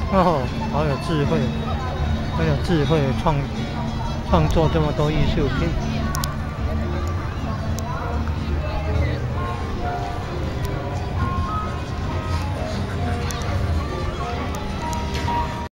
哦，好有智慧，很有智慧，创作这么多艺术品。